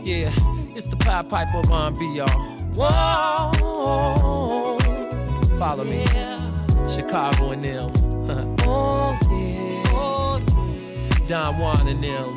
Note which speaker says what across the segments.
Speaker 1: Yeah, it's the Pied Piper of R&B, y'all. Whoa, follow me, Chicago and them. Oh yeah, Don Juan and them.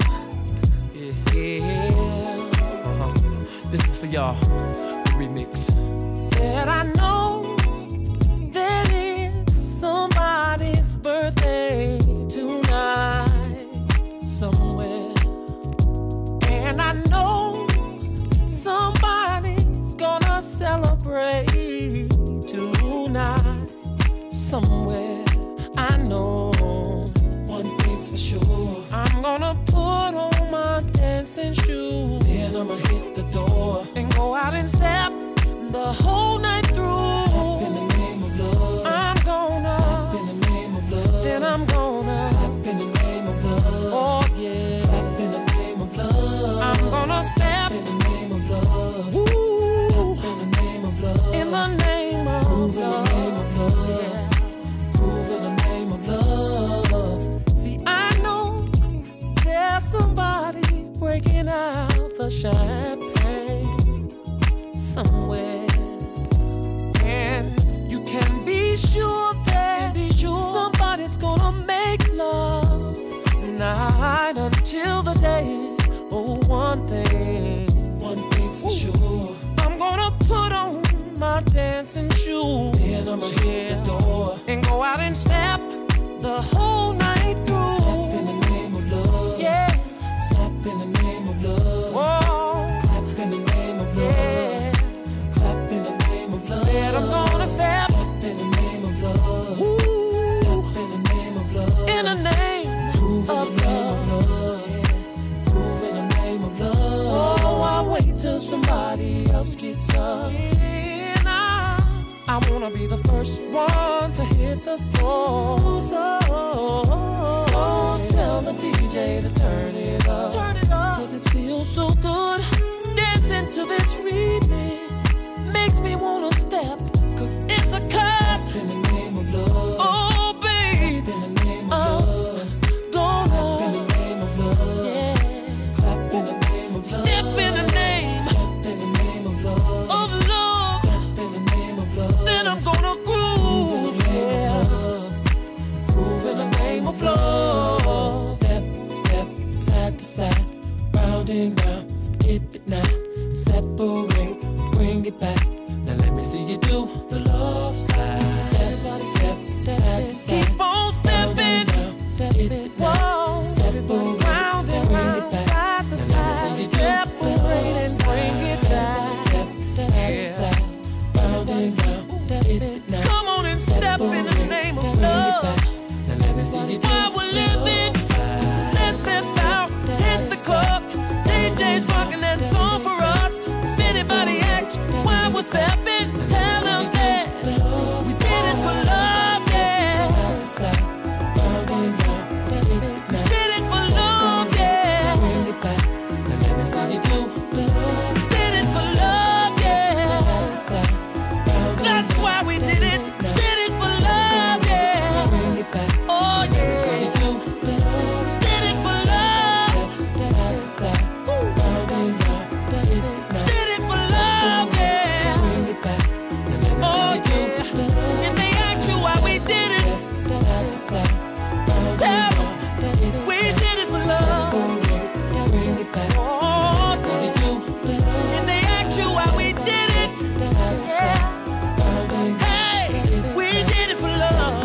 Speaker 1: Yeah. This is for y'all, the remix. Said I know that it's somebody's birthday tonight somewhere, and I know somebody's gonna celebrate tonight somewhere. I know one thing's for sure, I'm gonna put on my dancing shoes, then I'ma hit the door and go out and step the whole night through. Step in the name of love. I'm gonna step in the name of love. Then I'm gonna clap in the name of love. Oh yeah, clap in the name of love. I'm gonna step in the name of love. Woo. Step in the name of love. In the name of love. In the name of love. Yeah. Groove in the name of love. See, I know there's somebody breaking out the champagne somewhere, and you can be sure that somebody's gonna make love night until the day. Oh, one thing's for sure, I'm gonna put on my dancing shoes, then I'ma hit the door and go out and step the whole night through. Step in the name of love, yeah. Step in the name of love. Whoa. Clap in the name of love. Yeah. Clap in the name of love. Said I'm gonna step in the name of love. Woo. Step in the name of love. In the name of love. Groove in the name of love. Oh, I wait till somebody else gets up. I wanna be the first one to hit the floor. So tell the DJ to turn it up. Cause it feels so good dancing to this remix. Makes me wanna step, cause it's a cut. Step in the name of love. Oh babe, step in the name of love. Gonna clap in the name of love. Yeah. Clap in the name of love. Step in the name. Step in the name of love. Of love. Step in the name of love. Then I'm gonna groove. Yeah. Groove in the name of love. Step, step, side to side, round and round, dip it now. Separate, bring it back. Now let me see you do the love slide. Step, step, side to side. Keep on stepping, dip it now. Separate, round and round, side to side. Separate and bring it back. Step, side to side, round and round, dip it now. Come on and step in the name of love. Now let me see you do while we're living. Let's step out, hit the club. DJ's rocking that song for us. If anybody asks why we're stepping, tell them that we did it for love, yeah. Did it for love, yeah. Now let me see you do. Did it for love, yeah. That's why we did it. Did it for love, yeah. Oh yeah. Did it for love. Did it for love, yeah. Oh yeah. If they ask you why we did it, tell them we did it for love. Oh yeah. If they ask you why we did it, yeah. Hey, we did it for love.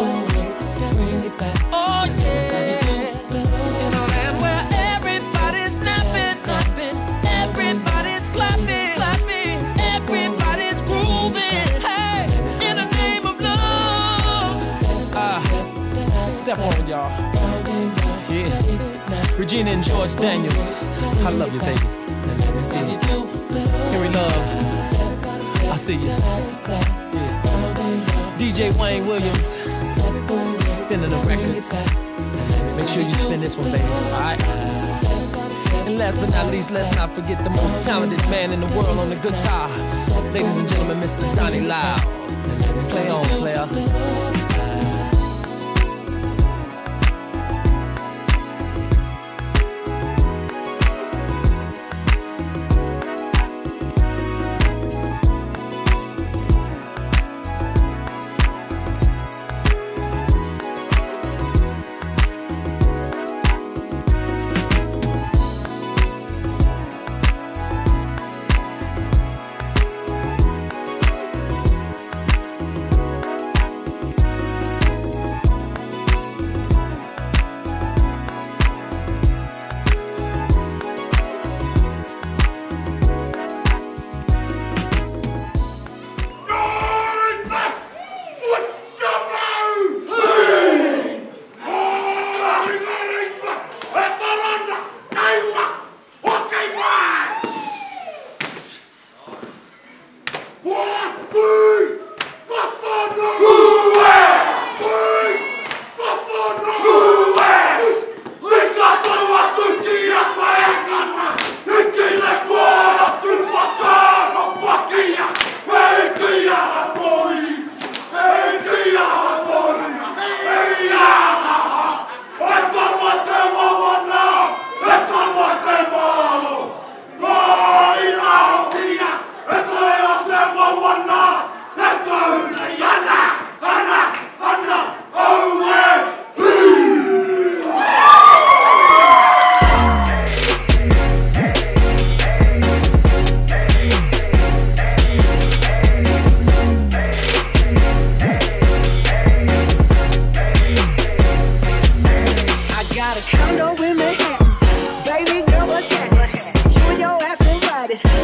Speaker 1: Oh yeah. In a land where everybody's snapping, everybody's clapping, everybody's grooving. Hey, in the name of love. Step on, y'all. Yeah. Regina and George Daniels, I love you, baby. Henry Love, I see you. Yeah. DJ Wayne Williams, spinning the records. Make sure you spin this one, baby. Alright. And last but not least, let's not forget the most talented man in the world on the guitar. Ladies and gentlemen, Mr. Donnie Lyle. Play on, player.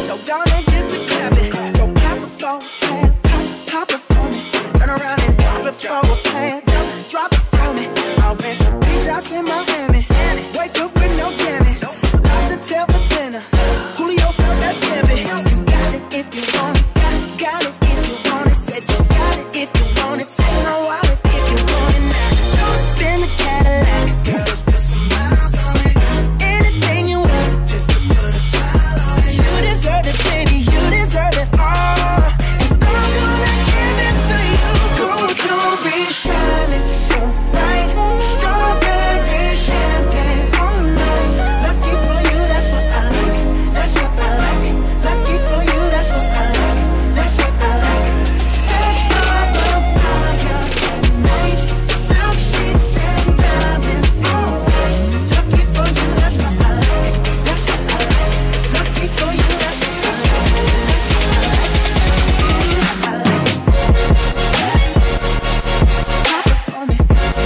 Speaker 2: So gonna get to clapping. Go pop it for a plan, pop it for me. Turn around and drop it for a plan, drop it for me. I'll rent some beach house in Miami. Wake up with no jammies. Lobster tail for dinner. Julio served that scampi. You got it if you want it. Got it if you want it. Said you got it if you want it. Take my wallet if you want it now. Jump in the Cadillac. Girls, put some miles on it. Anything you want, just to put a smile on it. You deserve it, baby. You deserve it all. And I'm gonna give it to you. Gold jewelry shining so bright. Strawberry champagne on us. Lucky for you, that's what I like. That's what I like. Lucky for you, that's what I like. That's what I like. Sex by the fire at night. Silk sheets and diamonds all white. Lucky for you, that's what I like. That's what I like. Lucky for you, that's what I like. That's what I like. I like it. Pop it for me.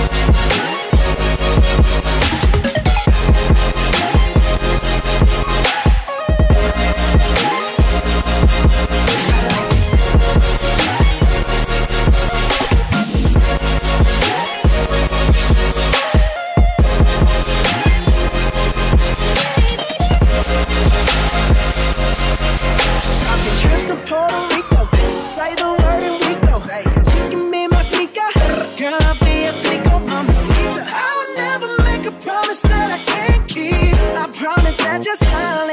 Speaker 2: Pocket trips to Puerto Rico. Say the word and we go. You can be my flica. Girl, I'll be a flico. I'm a sister. I would never make a promise that I can't keep. I promise that your smile